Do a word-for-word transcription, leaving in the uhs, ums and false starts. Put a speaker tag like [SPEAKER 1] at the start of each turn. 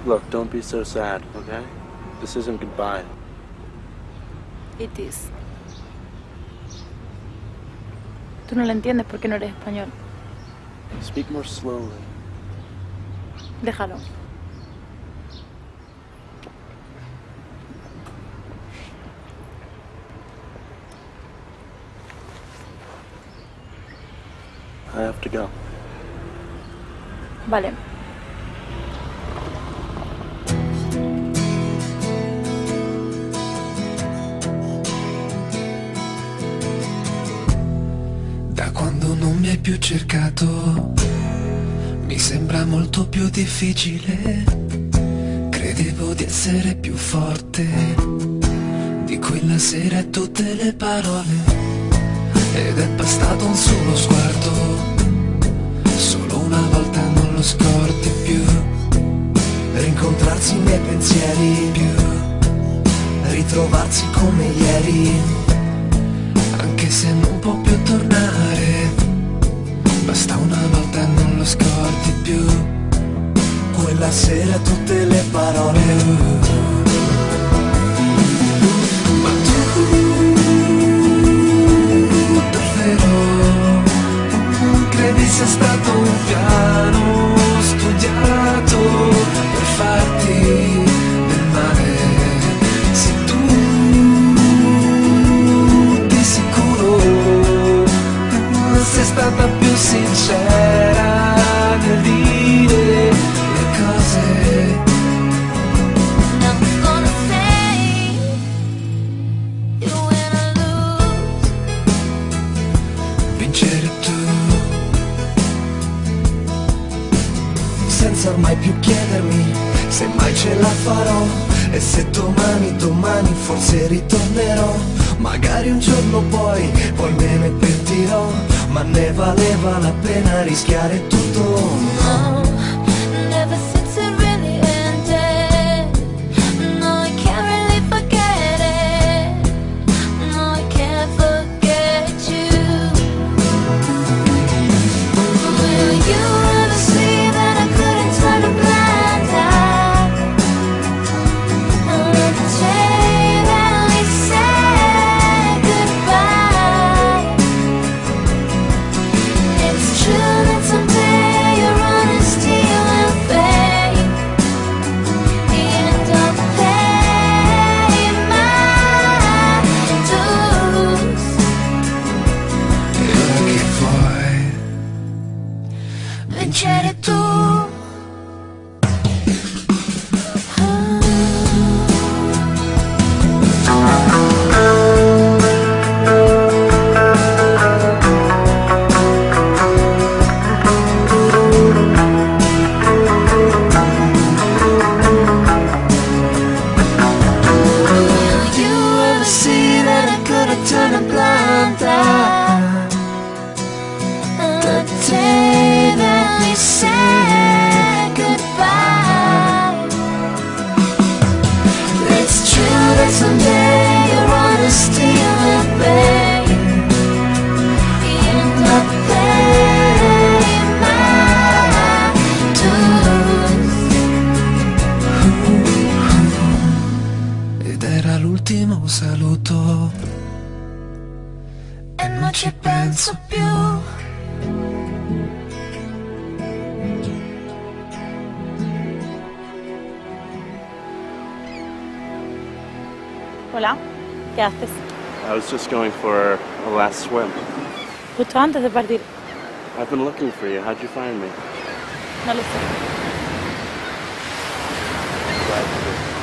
[SPEAKER 1] Look, don't be so sad, okay? This isn't goodbye.
[SPEAKER 2] It is. Tú no lo entiendes porque no eres español.
[SPEAKER 1] Speak more slowly.
[SPEAKER 2] Déjalo.
[SPEAKER 1] I have to go.
[SPEAKER 2] Vale.
[SPEAKER 3] Da quando non mi hai più cercato, mi sembra molto più difficile. Credevo di essere più forte di quella sera e tutte le parole. Ed è bastato un solo sguardo, solo una volta non lo scordi più. Rincontrarsi nei pensieri più, ritrovarsi come ieri. Anche se non può più tornare, basta una volta e non lo scordi più. Quella sera tutte le parole. Ma tu credi sia stato un piano studiato per farti del male? Se tu di sicuro sei stata più sincera nel dire le cose. Vincere tu, senza ormai più chiedermi se mai ce la farò. E se domani, domani forse ritornerò. Magari un giorno poi, poi me ne pentirò. Ma ne valeva la pena rischiare tutto. No. Vincere tu. Turn a blind eye the day that we said goodbye. It's true that someday your honesty will pay, and I'll pay my dues. Ed era l'ultimo saluto e non ci penso più.
[SPEAKER 2] Hola, ¿qué haces?
[SPEAKER 1] I was just going for a last swim.
[SPEAKER 2] Justo antes de partir.
[SPEAKER 1] I've been looking for you. How'd you find me?
[SPEAKER 2] No lo sé.
[SPEAKER 1] Glad you did.